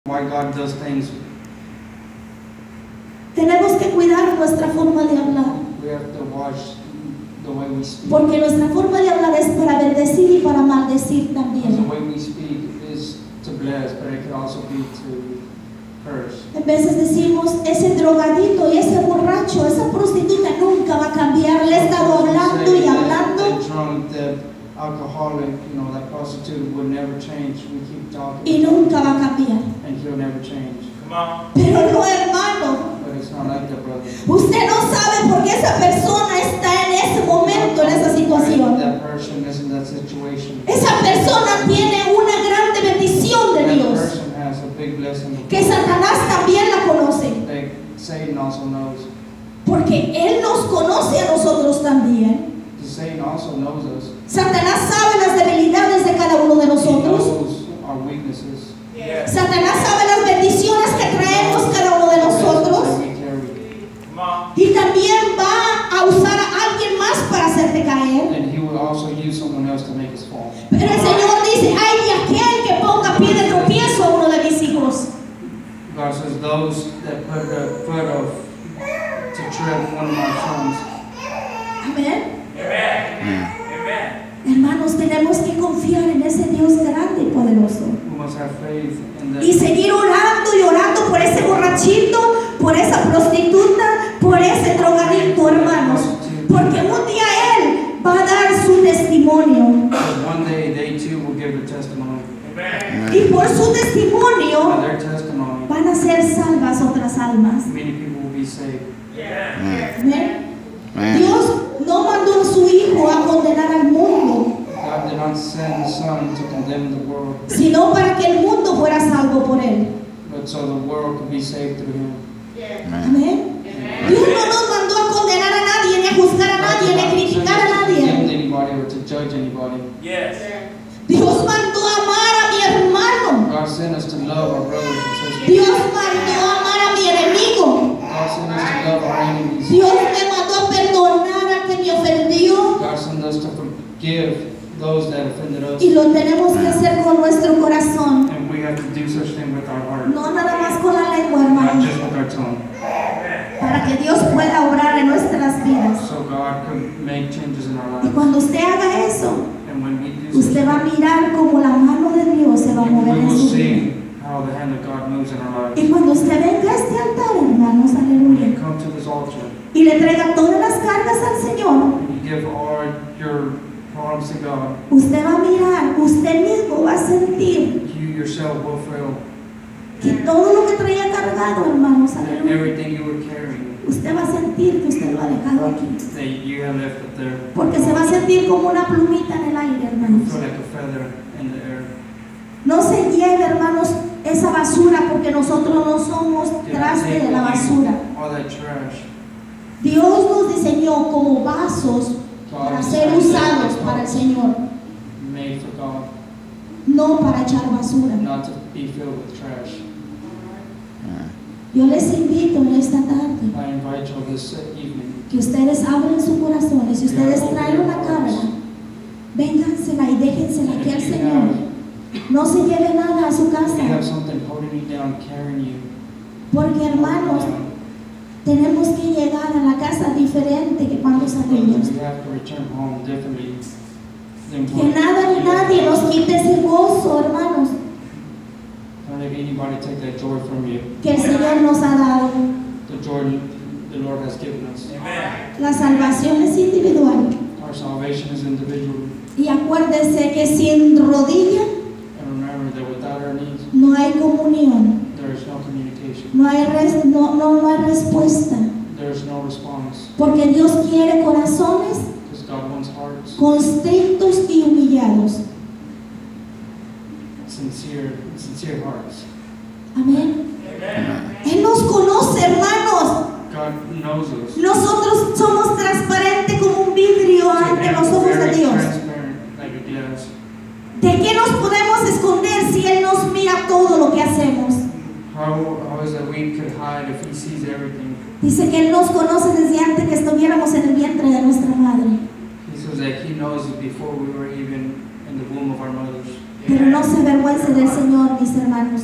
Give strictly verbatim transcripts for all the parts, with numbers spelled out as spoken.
why God does things. Tenemos que cuidar nuestra forma de hablar, We have to watch the way we speak. porque nuestra forma de hablar es para bendecir y para maldecir Because the también. way we speak is to bless, but it could also be to curse. A veces decimos, ese drogadito y ese borracho, esa prostituta nunca va a cambiar. Le he estado hablando y hablando. The drunk, the alcoholic, you know, that prostitute would never change. We keep talking. Y nunca va a cambiar. And he'll never change. Come on. Pero no, hermano. But it's not like that, brother. Usted no sabe por qué esa persona está en ese momento, en esa situación. That person is in that situation. Esa persona tiene una grande bendición de That Dios, person has a big blessing. que Satanás también la conoce, That Satan also knows. porque Él nos conoce a nosotros también. Satan also knows us. Satanás sabe las debilidades de cada uno de He nosotros. knows our weaknesses. Yes. Satanás sabe las bendiciones que traemos cada uno de nosotros. That we carry. Come on. Y también va a usar a alguien más para hacerte caer. And he will also use someone else to make us fall. Pero el Señor dice, ay de aquel que ponga pie de tropiezo a uno de mis hijos. God says those that put the foot of to trip one of my sons. Amén. Amen. Amen. Hermanos, tenemos que confiar en ese Dios grande y poderoso. We must have faith in that. Y seguir orando y orando por ese borrachito, por esa prostituta, por ese drogadicto, hermanos. Porque un día Él va a dar su testimonio. Because one day they too will give a testimony. Amen. Y por su By testimonio their testimony, van a ser salvas otras almas. many people will be saved. Yeah. Amén. Dios no mandó a su Hijo a condenar al mundo, God did not send the Son to condemn the world, sino para que el mundo fuera salvo por Él. but so the world could be saved through Him. Amén. Dios no nos mandó a condenar a nadie, ni a juzgar a nadie, ni a criticar a to nadie. condemn anybody or to judge anybody. Yes. Dios mandó a amar a mi hermano. God sent us to love our brothers and sisters. Dios mandó a amar a mi enemigo. God sent us to love our enemies. Dios me mandó a perdonar al que me ofendió. God sent us to forgive those that offended us. Y lo tenemos que hacer con nuestro corazón. And we have to do such thing with our heart, No nada más con la lengua, not hermano. just with our tongue. Para que Dios pueda obrar en nuestras vidas. So God could make changes in our Y lives. cuando usted haga eso, And when we do such usted va a mirar como la mano de Dios se va a mover we en will su vida. see how the hand of God moves in our lives. Y cuando usted venga a este altar, hermanos, When aleluya, you come to this altar y le traiga todas las cargas al Señor, and you give all your problems to God, usted va a mirar, usted mismo va a sentir you yourself will feel que todo lo que traía cargado, hermanos, that aleluya, everything you were carrying, usted va a sentir que usted lo ha dejado aquí. that you have left it there. Porque se va a sentir como una plumita en el aire, You hermanos. feel like a feather in the air. No se lleve, hermanos, esa basura, porque nosotros no somos You don't traste take de la with you basura. all that trash. Dios nos diseñó como vasos para ser usados para el Señor, Made for God, no para echar basura. not to be filled with trash. Yo les invito en esta tarde I invite you this evening. que ustedes abran su corazón y si ustedes traen una carga, véngansela y déjensela aquí al Señor. No se lleve nada a su If you have casa, something holding you down, carrying you, porque hermanos, tenemos que llegar a la casa diferente que cuando salimos. we have to return home differently than Que what- nada ni nadie nos quite ese gozo, hermanos, Don't let anybody take that joy from you. que el Señor nos ha dado. The joy the Lord has given us. Amen. La salvación es individual. Our salvation is individual. Y acuérdese que sin rodilla And remember that without our needs, no hay comunión, there is no communication. no hay, res- no, no, no hay respuesta. There is no response. Porque Dios quiere corazones Because God wants hearts, constrictos y humillados. sincere, sincere hearts. Amén. Amen. Él nos conoce, hermanos. God knows us. Nosotros somos transparentes como un vidrio ante los ojos de Very Dios. transparent, like a glass. ¿De qué nos podemos esconder si Él nos mira todo lo que hacemos? How, how is it we could hide if He sees everything? Dice que Él nos conoce desde antes que estuviéramos en el vientre de nuestra madre. He says that He knows us before we were even in the womb of our mothers. Pero no se avergüence del Señor, mis hermanos. But don't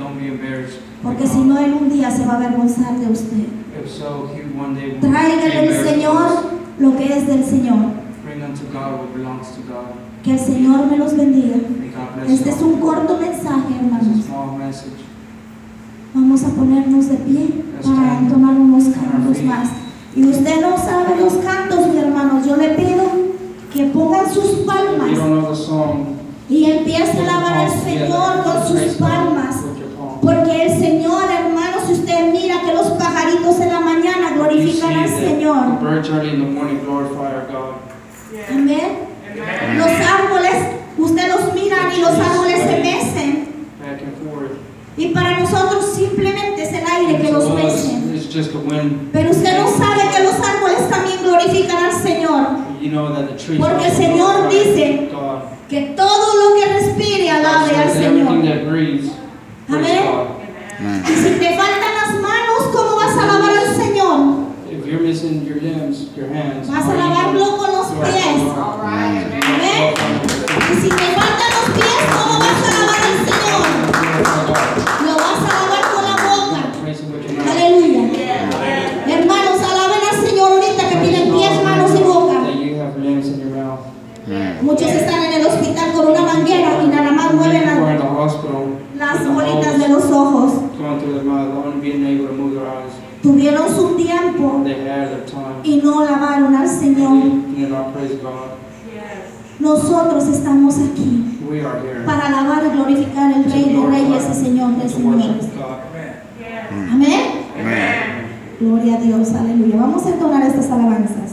don't be embarrassed. Porque si no, Él un día se va a avergonzar de usted. If so, he one day will be Tráigale al embarrassed. Señor lo que es del Señor. Bring unto God what belongs to God. Que el Señor me los bendiga. May God bless Este you. es un corto mensaje, It's hermanos. a small message. Vamos a ponernos de pie para entonar unos cantos más. Y usted no sabe los cantos, mi hermanos. Yo le pido que pongan sus If you palmas don't know the song, y empiece a put your alabar al palms together. Señor con sus Praise God palmas. with your palms. Porque el Señor, hermanos, si usted mira que los pajaritos en la mañana You see glorifican al that the Señor. birds early in the morning glorify our God. Amén. Amen. Los árboles, usted los mira y los árboles se mecen. Back and forth. Y para nosotros simplemente es el aire que To los us, mece. it's just the wind. Pero usted no sabe que los árboles también glorifican al Señor. You know that the trees Porque el also Señor glorify dice God. Que todo lo que respire alabe al God says everything Señor. that breathes, praise Amén. God. Y si te faltan las manos, ¿cómo vas a alabar al Señor? If you're missing your limbs, your hands, Vas a how are you alabarlo gonna con los glorify pies. God? All right. Amen. Amén. Y si te faltan los pies, ¿cómo vas a alabar al Señor? Lo vas a alabar con la boca. Praise Him with your mouth. Aleluya. Hermanos, alaben al Señor ahorita que tienen pies, manos y boca. That you have limbs in your mouth. Muchos están en el hospital con una manguera y nada más mueven People are in las, the hospital las with the bolitas holes de los ojos. going through their mouth, only being able to move their eyes. Tuvieron su tiempo They had their time. y no alabaron al Señor. And they did not praise God. Nosotros estamos aquí We are here para alabar y glorificar al Rey de Reyes y Señor de to Señores. worship God. Amén. Amen. Gloria a Dios, aleluya. Vamos a entonar estas alabanzas.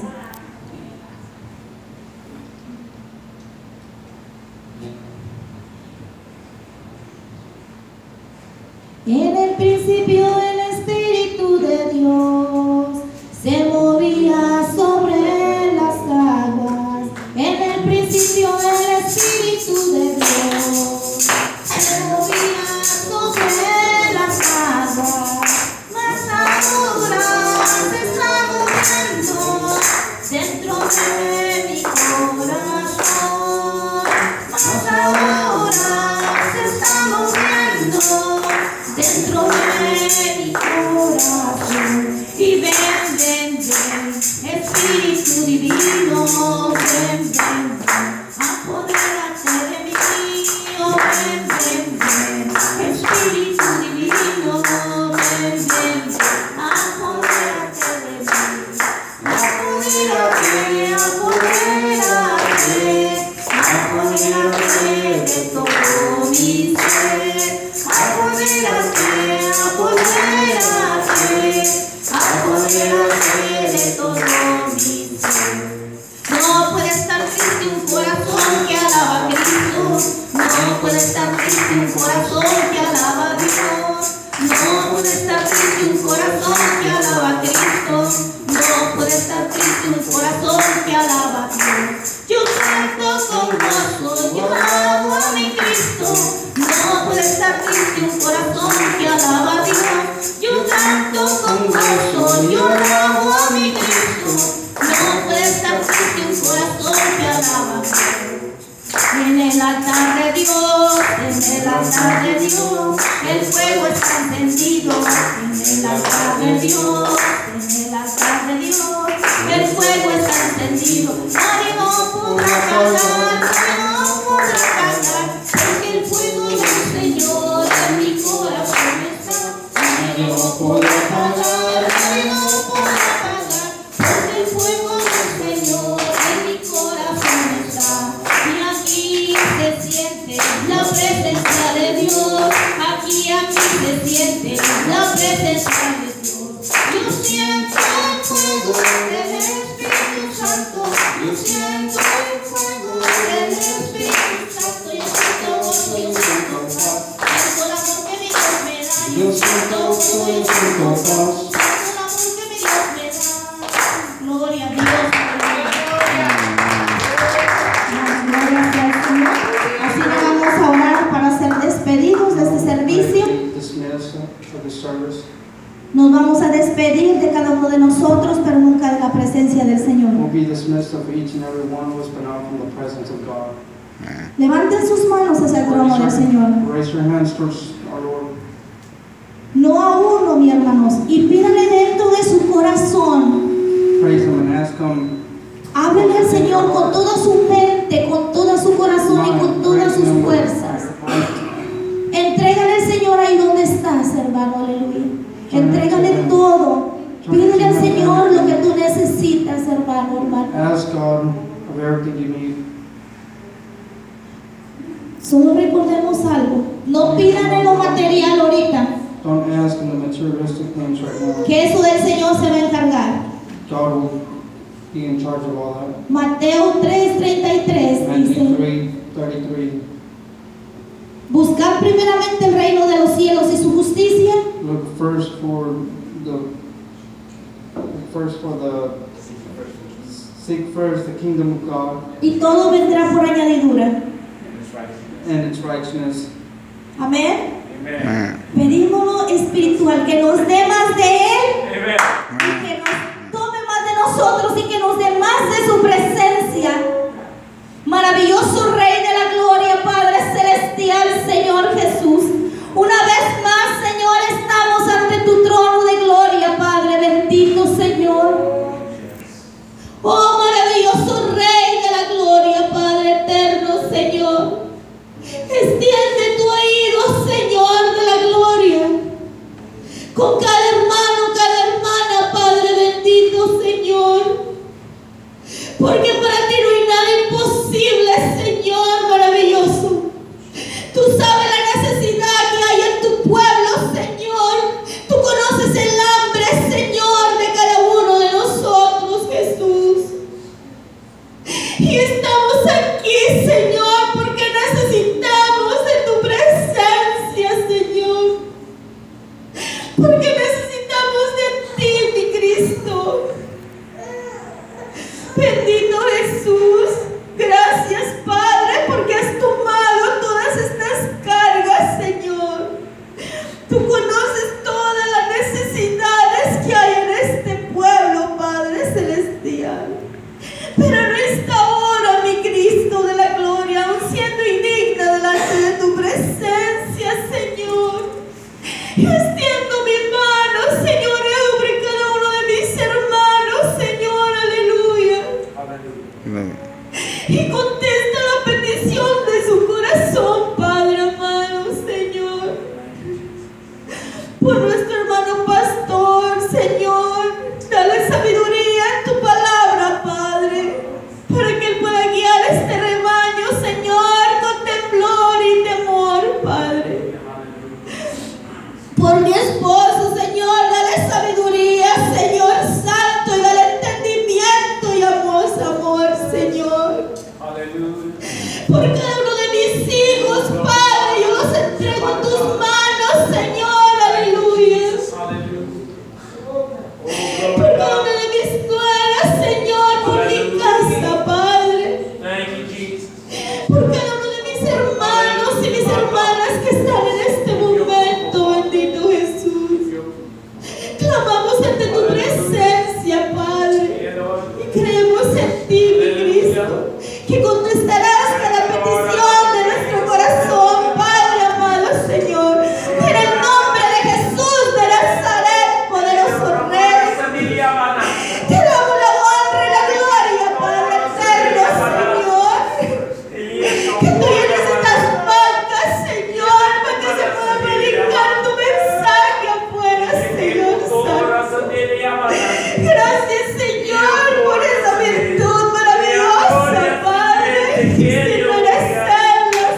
En el principio el Espíritu de Dios se movía sobre las aguas. En el principio el Espíritu de Dios se movía sobre las aguas. Mas ahora se está moviendo dentro de mi corazón. Mas ahora se está moviendo dentro de mi corazón. Y ven, ven, ven, Espíritu Divino, ven, ven, ven, apodérate de mí. Oh, ven, ven, ven, Espíritu Divino, ven, ven, ven, apodérate de mí. Apodérate, apodérate, apodérate de todo mi ser. Apodérate, apodérate, apodérate de todo mi ser. No puede estar triste un corazón que alaba a Cristo. No puede estar triste un corazón que alaba a Dios. No puede estar triste un corazón que alaba a Cristo. No puede estar triste un corazón que alaba a Dios. Yo canto con gozo, yo alabo a mi Cristo. No puede estar triste un corazón que alaba a Dios. Yo canto con gozo, yo alabo a mi Cristo. No puede estar triste un corazón que alaba a Dios. En el altar de Dios, en el altar de Dios, el fuego está encendido. En el altar de Dios, en el altar de Dios, el fuego está encendido. Nadie no podrá apagar, nadie no podrá apagar, porque el fuego del Señor en mi corazón está. Nadie no podrá apagar, nadie no podrá apagar, porque el fuego del Señor en mi corazón está. Y aquí se siente la presencia de Dios. Aquí, aquí se siente la presencia de Dios. Yo siento el fuego del Espíritu Santo. Yo siento el fuego del Espíritu Santo. Yo siento gozo, yo siento paz. Siento el amor que mi Dios me da. Yo siento gozo, yo siento paz. Siento el amor que mi Dios me da. Gloria a Dios. Gloria sea al Señor. Así le vamos a orar para ser despedidos de este servicio. Dismissed of the service. Nos vamos a despedir de cada uno de nosotros, pero nunca de la presencia del Señor. We'll be dismissed of each and every one of us, but not from the presence of God. Levanten sus manos hacia el trono del Señor. Raise your hands towards our Lord. gloria, hermanos, y pídale dentro de su corazón. Praise Him and ask Him. Háblele al Señor con toda su mente, con todo su corazón y con todas sus fuerzas. Entrégale al Señor ahí donde estás, hermano, aleluya. Entrégale todo. Pídele al Señor lo que tú necesitas, hermano, hermano. Ask God of everything you need. Solo recordemos algo. No pidan en lo material ahorita, Don't ask in the materialistic things right now. que eso del Señor se va a encargar. God will be in charge of all that. Mateo tres treinta y tres Matthew dice: three thirty-three. buscad primeramente el reino de los cielos y su justicia, Look first for the first for the seek first the kingdom of God y todo vendrá por añadidura. and its righteousness. Amén. Amen. Pedímoslo espiritual, que nos dé más de Él Amen. y que nos tome más de nosotros y que nos dé más de su presencia. Maravilloso Rey de la gloria, Padre celestial, Señor Jesús. Una vez más, Señor, estamos ante tu trono de gloria, Padre bendito, Señor. Oh, maravilloso Rey de la gloria, Padre eterno, Señor. Extiende tu oído, Señor de la gloria, con cada hermano, cada hermana, Padre bendito, Señor. Porque para ti no hay nada imposible, Señor maravilloso. Tú sabes la necesidad que hay en tu pueblo, Señor. Tú conoces el hambre, Señor, de cada uno de nosotros, Jesús. Y estamos aquí, Señor, porque necesitamos de tu presencia, Señor. Porque necesitamos de ti, mi Cristo. Bendito Jesús. Gracias, Padre, porque has tomado todas estas cargas, Señor. Tú conoces todas las necesidades que hay en este pueblo, Padre celestial. Pero en esta hora, mi Cristo de la gloria, aun siendo indigna delante de tu presencia, Señor, yo extiendo mi mano, Señor, y sobre cada uno de mis hermanos, Señor, aleluya. Amen. Y contesta la petición de su corazón, Padre amado, Señor. Por nuestro hermano pastor, Señor, dale sabiduría en tu palabra, Padre, para que él pueda guiar este rebaño, Señor, con temblor y temor, Padre. Por mi esposo, Señor, dale sabiduría, Señor santo, y dale entendimiento y amor, amor, Señor. Por cada uno de mis hijos, Padre, yo los entrego en tus manos, Señor, aleluya. Por cada una de mis nueras, Señor, por mi casa, Padre. Por cada uno de mis hermanos y mis hermanas que están en este momento, bendito Jesús. Clamamos ante tu presencia, Padre, y creemos en ti, mi Cristo, que contestarás cada petición de nuestro corazón, Padre amado, Señor. En el nombre de Jesús de Nazaret, poderoso Rey, te damos la honra y la gloria, Padre eterno, Señor. Que tú llenes estas bancas, Señor, para que se pueda predicar tu mensaje afuera, Señor Santo. Gracias, Señor, por esa virtud maravillosa, Padre, sin merecerla,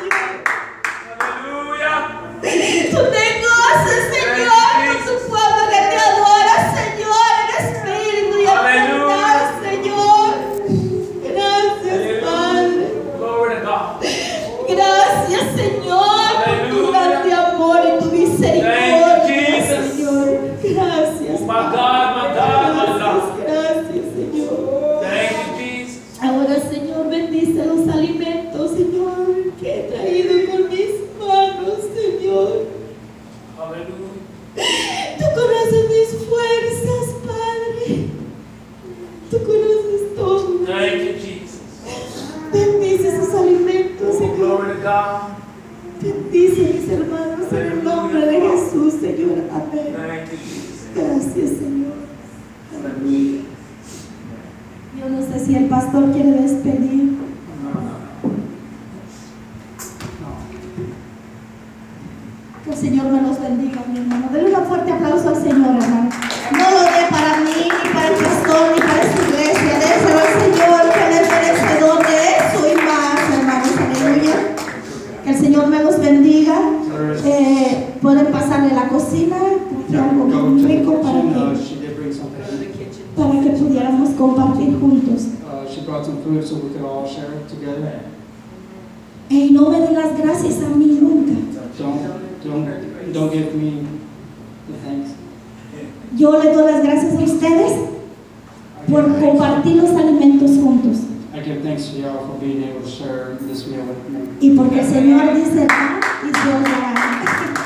Señor. Tú te gozas, Señor, con tu pueblo que te adora, Señor, en espíritu y en verdad, Señor. Gracias, Padre. Gracias, Señor, por tu grande amor y tu misericordia, Señor. Gracias, Padre. Gracias, Señor. Ahora, Señor, bendice los alimentos, Señor, que he traído con mis manos, Señor. Tú conoces mis fuerzas, Padre. Tú conoces todo. Bendice esos alimentos, Señor. Bendice a mis hermanos en el nombre de Jesús, Señor. Amén. Gracias, Señor. Aleluya. Yo no sé si el pastor quiere despedir. Que el Señor me los bendiga, mi hermano. Denle un fuerte aplauso al Señor, hermano. No lo dé para mí, ni para el pastor, ni para esta iglesia. Déselo al Señor, que Él es merecedor de eso y más, hermanos. Aleluya. Que el Señor me los bendiga. Eh, pueden pasarle la cocina, traje algo muy rico para que, para que pudiéramos compartir juntos. Uh, she brought some food so we could all share it together. Y no me den las gracias a mí nunca. Don't, don't, don't give me the thanks. Yo le doy las gracias a ustedes por compartir los alimentos juntos. I give thanks to y'all for being able to share this meal with me. Y porque el Señor dice, "Da", y Dios dará.